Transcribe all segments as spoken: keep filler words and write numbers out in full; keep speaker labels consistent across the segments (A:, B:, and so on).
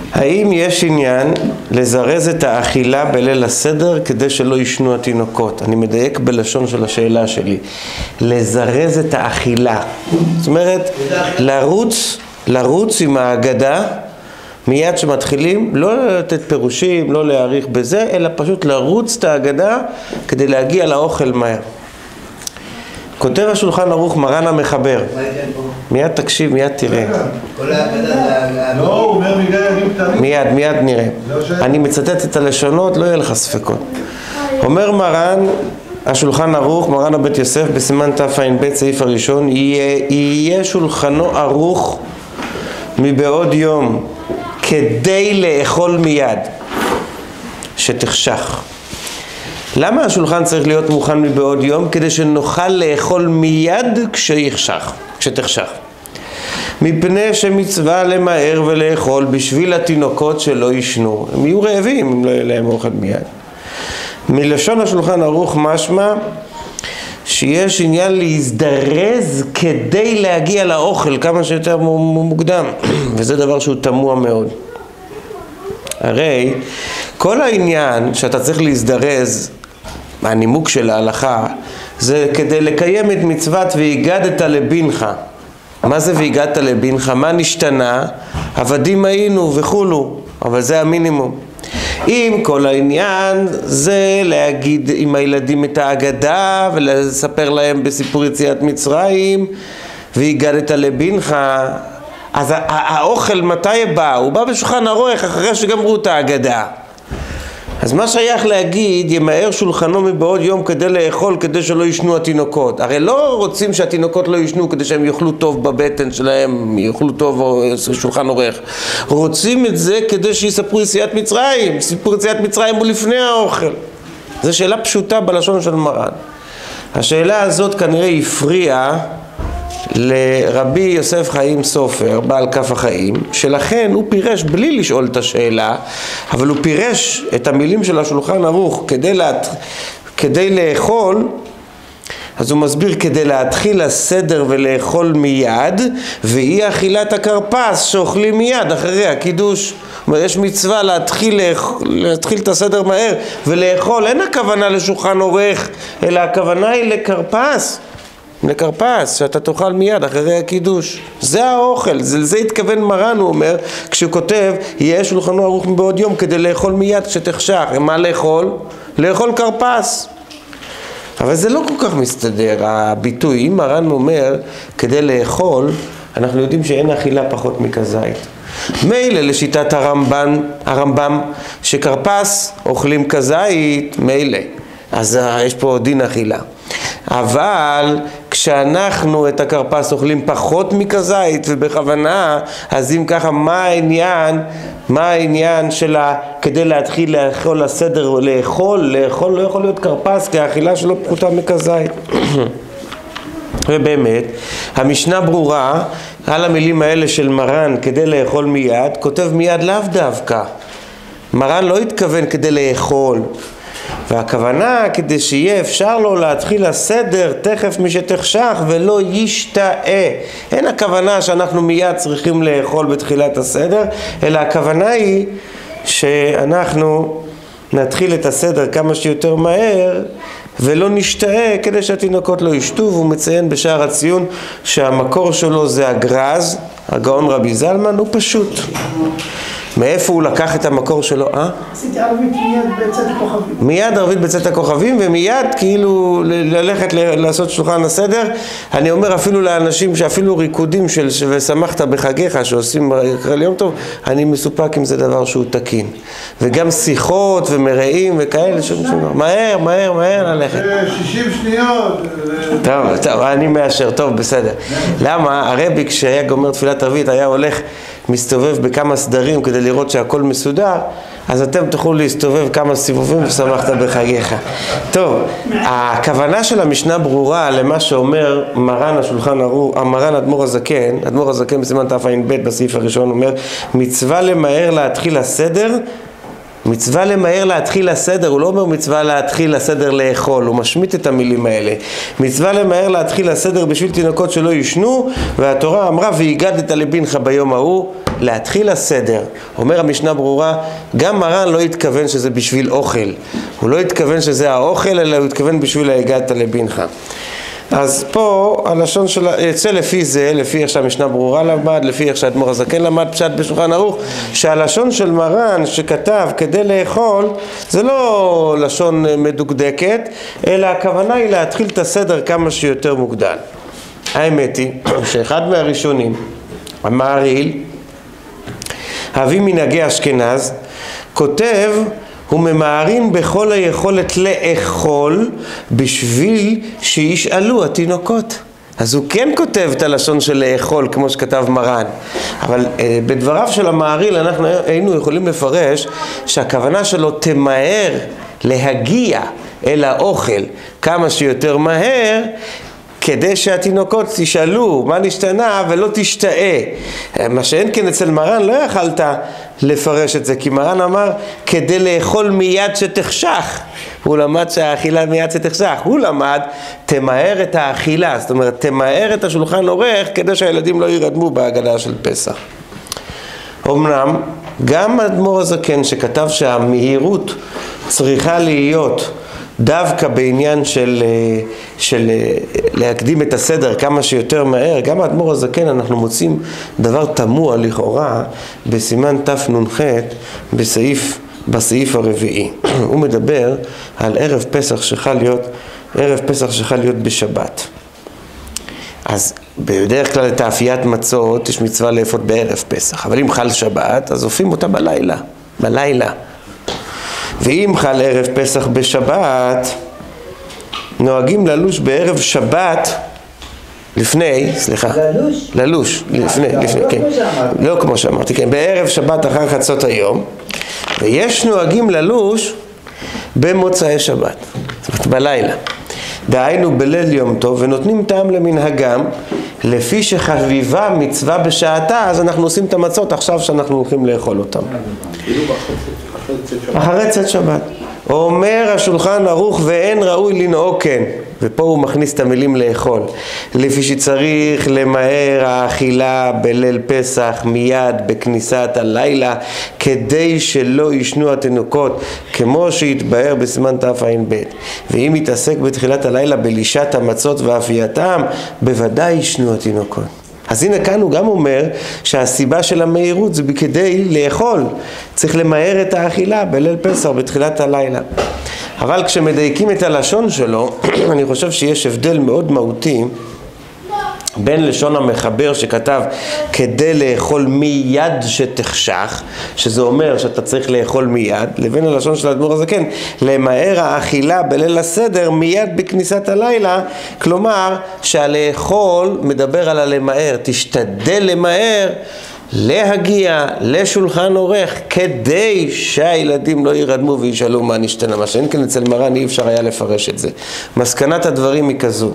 A: האם יש עניין לזרז את האכילה בליל הסדר כדי שלא ישנו התינוקות? אני מדייק בלשון של השאלה שלי. לזרז את האכילה. זאת אומרת, לרוץ, לרוץ עם ההגדה, מיד שמתחילים, לא לתת פירושים, לא להאריך בזה, אלא פשוט לרוץ את ההגדה כדי להגיע לאוכל מהר. כותב השולחן ערוך מרן המחבר. מיד תקשיב, מיד תראה.
B: לא, הוא אומר מדי ימים קטנים.
A: מיד, מיד נראה. אני מצטט את הלשונות, לא יהיה לך ספקות. אומר מרן השולחן ערוך, מרן הבית יוסף, בסימן תע"ב סעיף הראשון, יהיה, יהיה שולחנו ערוך מבעוד יום כדי לאכול מיד, שתחשך. למה השולחן צריך להיות מוכן מבעוד יום? כדי שנוכל לאכול מיד כשיחשך, כשתחשך. מפני שמצווה למהר ולאכול בשביל התינוקות שלא ישנו. הם יהיו רעבים אם לא יהיה להם אוכל מיד. מלשון השולחן ערוך משמע שיש עניין להזדרז כדי להגיע לאוכל כמה שיותר מוקדם. וזה דבר שהוא תמוה מאוד. הרי כל העניין שאתה צריך להזדרז, הנימוק של ההלכה, זה כדי לקיים את מצוות והגדת לבנך. מה זה והגדת לבנך? מה נשתנה? עבדים היינו וכולו, אבל זה המינימום. אם כל העניין זה להגיד עם הילדים את ההגדה ולספר להם בסיפור יציאת מצרים והגדת לבנך, אז האוכל מתי בא? הוא בא בשולחן ערוך אחרי שגמרו את ההגדה. אז מה שייך להגיד ימהר שולחנו מבעוד יום כדי לאכול כדי שלא ישנו התינוקות? הרי לא רוצים שהתינוקות לא ישנו כדי שהם יאכלו טוב בבטן שלהם, יאכלו טוב או שולחן ערוך. רוצים את זה כדי שיספרו יציאת מצרים. סיפור יציאת מצרים הוא לפני האוכל. זו שאלה פשוטה בלשון של מרן. השאלה הזאת כנראה הפריעה לרבי יוסף חיים סופר, בעל כף החיים, שלכן הוא פירש בלי לשאול את השאלה, אבל הוא פירש את המילים של השולחן ערוך כדי, לה... כדי לאכול, אז הוא מסביר כדי להתחיל הסדר ולאכול מיד, ואי אכילת הכרפס שאוכלים מיד אחרי הקידוש. זאת אומרת, יש מצווה להתחיל, להתחיל את הסדר מהר ולאכול. אין הכוונה לשולחן ערוך, אלא הכוונה היא לכרפס. לקרפס, שאתה תאכל מיד אחרי הקידוש. זה האוכל, זה, זה התכוון מרן, הוא אומר, כשהוא כותב, יהיה שולחנו ערוך מבעוד יום כדי לאכול מיד כשתחשך. מה לאכול? לאכול קרפס. אבל זה לא כל כך מסתדר, הביטוי. אם מרן אומר, כדי לאכול, אנחנו יודעים שאין אכילה פחות מכזית. מילא לשיטת הרמב"ן, הרמב"ם, שקרפס אוכלים כזית, מילא. אז יש פה דין אכילה. אבל כשאנחנו את הקרפס אוכלים פחות מכזית ובכוונה, אז אם ככה, מה העניין, מה העניין שלה כדי להתחיל לאכול הסדר או לאכול, לאכול לא יכול להיות קרפס כי האכילה שלו פחותה מכזית. ובאמת, המשנה ברורה על המילים האלה של מרן כדי לאכול מיד, כותב מיד לאו דווקא. מרן לא התכוון כדי לאכול. והכוונה כדי שיהיה אפשר לו להתחיל הסדר תכף משתחשך ולא ישתאה. אין הכוונה שאנחנו מיד צריכים לאכול בתחילת הסדר, אלא הכוונה היא שאנחנו נתחיל את הסדר כמה שיותר מהר ולא נשתאה כדי שהתינוקות לא ישתו. והוא מציין בשער הציון שהמקור שלו זה הגרז, הגאון רבי זלמן, הוא פשוט. מאיפה הוא לקח את המקור שלו? אה?
C: עשיתי ערבית מיד בצאת הכוכבים.
A: מיד ערבית בצאת הכוכבים, ומיד כאילו ללכת לעשות שולחן הסדר. אני אומר אפילו לאנשים שאפילו ריקודים של ושמחת בחגיך שעושים ליום טוב, אני מסופק אם זה דבר שהוא תקין. וגם שיחות ומראים וכאלה, מהר, מהר, מהר ללכת.
B: שישים שניות.
A: טוב, טוב, אני מאשר, טוב, בסדר. למה? הרבי כשהיה גומר תפילת ערבית היה הולך מסתובב בכמה סדרים כדי לראות שהכל מסודר, אז אתם תוכלו להסתובב כמה סיבובים ושמחת בחגיך. טוב, הכוונה של המשנה ברורה למה שאומר מרן השולחן ערוך, מרן אדמו"ר הזקן, אדמו"ר הזקן בסימן תע"ב בסעיף הראשון אומר, מצווה למהר להתחיל הסדר מצווה למהר להתחיל לסדר, הוא לא אומר מצווה להתחיל לסדר לאכול, הוא משמיט את המילים האלה. מצווה למהר להתחיל לסדר בשביל תינוקות שלא ישנו, והתורה אמרה והגדת לבנך ביום ההוא, להתחיל לסדר. אומר המשנה ברורה, גם מרן לא התכוון שזה בשביל אוכל, הוא לא התכוון שזה האוכל, אלא הוא התכוון בשביל הגדת לבנך. אז פה הלשון של, יצא לפי זה, לפי איך שהמשנה ברורה למד, לפי איך שהאדמו"ר הזקן למד פשט בשולחן ערוך, שהלשון של מרן שכתב כדי לאכול, זה לא לשון מדוקדקת, אלא הכוונה היא להתחיל את הסדר כמה שיותר מוקדם. האמת היא שאחד מהראשונים, המהרי"ל, אבי מנהגי אשכנז, כותב, הוא ממהרין בכל היכולת לאכול בשביל שישאלו התינוקות. אז הוא כן כותב את הלשון של לאכול כמו שכתב מרן, אבל אה, בדבריו של המהרי"ל אנחנו היינו יכולים לפרש שהכוונה שלו תמהר להגיע אל האוכל כמה שיותר מהר, כדי שהתינוקות תשאלו מה נשתנה ולא תשתאה. מה שאין כן אצל מרן לא יכלת לפרש את זה, כי מרן אמר כדי לאכול מיד שתחשך. הוא למד שהאכילה מיד שתחשך, הוא למד תמהר את האכילה, זאת אומרת תמהר את השולחן עורך כדי שהילדים לא ירדמו בהגדה של פסח. אמנם גם האדמו"ר הזקן שכתב שהמהירות צריכה להיות דווקא בעניין של, של להקדים את הסדר כמה שיותר מהר, גם האדמו"ר הזקן אנחנו מוצאים דבר תמוה לכאורה בסימן תנ"ח בסעיף, בסעיף הרביעי. הוא מדבר על ערב פסח שחל להיות, ערב פסח שחל להיות בשבת. אז בדרך כלל את האפיית מצות יש מצווה לאפות בערב פסח, אבל אם חל שבת אז אופים אותה בלילה, בלילה. ואם חל ערב פסח בשבת, נוהגים ללוש בערב שבת לפני, סליחה,
C: ללוש?
A: ללוש, לפני, לפני, כן, לא כמו שאמרתי, כן, בערב שבת אחר חצות היום, ויש נוהגים ללוש במוצאי שבת, זאת אומרת בלילה, דהיינו בליל יום טוב, ונותנים טעם למנהגם, לפי שחביבה מצווה בשעתה, אז אנחנו עושים את המצות עכשיו שאנחנו הולכים לאכול אותם. אחרי צאת שבת. אומר השולחן ערוך ואין ראוי לנהוג כן, ופה הוא מכניס את המילים לאכול, לפי שצריך למהר האכילה בליל פסח מיד בכניסת הלילה, כדי שלא ישנו התינוקות, כמו שהתבהר בסימן תע"ב. ואם יתעסק בתחילת הלילה בלישת המצות ואפייתם, בוודאי ישנו התינוקות. אז הנה כאן הוא גם אומר שהסיבה של המהירות זה כדי לאכול, צריך למהר את האכילה בליל פסח בתחילת הלילה. אבל כשמדייקים את הלשון שלו, אני חושב שיש הבדל מאוד מהותי בין לשון המחבר שכתב כדי לאכול מיד שתחשך, שזה אומר שאתה צריך לאכול מיד, לבין הלשון של האדמו"ר הזקן, למהר האכילה בליל הסדר מיד בכניסת הלילה, כלומר שהלאכול מדבר על הלמהר, תשתדל למהר להגיע לשולחן עורך כדי שהילדים לא ירדמו וישאלו מה נשתנה, מה שאין כן אצל מרן אי אפשר היה לפרש את זה. מסקנת הדברים היא כזו,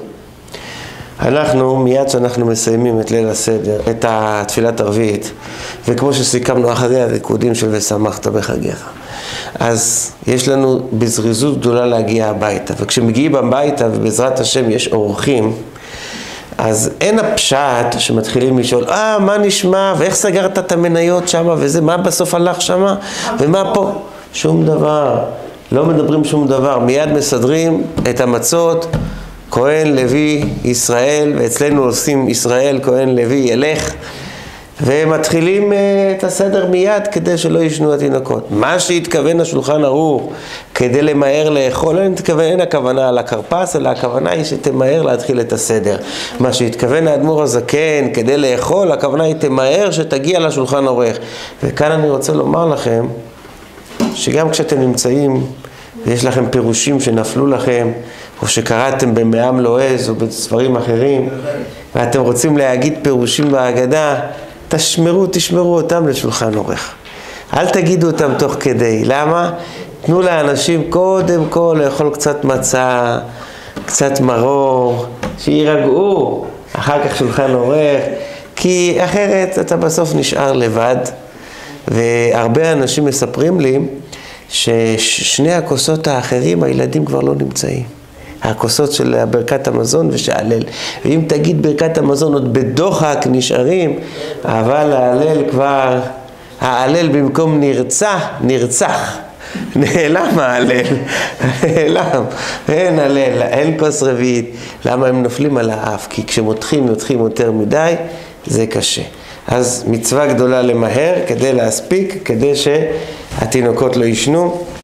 A: אנחנו מיד שאנחנו מסיימים את ליל הסדר, את התפילת ערבית, וכמו שסיכמנו אחרי הריקודים של ושמחת בחגיך, אז יש לנו בזריזות גדולה להגיע הביתה, וכשמגיעים הביתה ובעזרת השם יש אורחים, אז אין הפשט שמתחילים לשאול, אה, מה נשמע, ואיך סגרת את המניות שם, וזה, מה בסוף הלך שם, ומה פה? שום דבר, לא מדברים שום דבר, מיד מסדרים את המצות, כהן, לוי, ישראל, ואצלנו עושים ישראל, כהן, לוי, ילך, ומתחילים את הסדר מיד כדי שלא ישנו התינוקות. מה שהתכוון השולחן ערוך כדי למהר לאכול, אין, תכוון, אין הכוונה על הכרפס, אלא הכוונה היא שתמהר להתחיל את הסדר. מה שהתכוון האדמו"ר הזקן כדי לאכול, הכוונה היא תמהר שתגיע לשולחן עורך. וכאן אני רוצה לומר לכם, שגם כשאתם נמצאים ויש לכם פירושים שנפלו לכם, או שקראתם במעם לועז או בספרים אחרים, ואתם רוצים להגיד פירושים בהגדה, תשמרו, תשמרו אותם לשולחן עורך. אל תגידו אותם תוך כדי. למה? תנו לאנשים קודם כל לאכול קצת מצה, קצת מרור, שירגעו, אחר כך שולחן עורך, כי אחרת אתה בסוף נשאר לבד. והרבה אנשים מספרים לי ששני הכוסות האחרים, הילדים כבר לא נמצאים. הכוסות של ברכת המזון ושהלל. ואם תגיד ברכת המזון עוד בדוחק נשארים, אבל ההלל כבר, ההלל במקום נרצח, נרצח. נעלם ההלל, נעלם, אין הלל, אין כוס רביעית. למה הם נופלים על האף? כי כשמותחים, מותחים יותר מדי, זה קשה. אז מצווה גדולה למהר כדי להספיק, כדי שהתינוקות לא ישנו.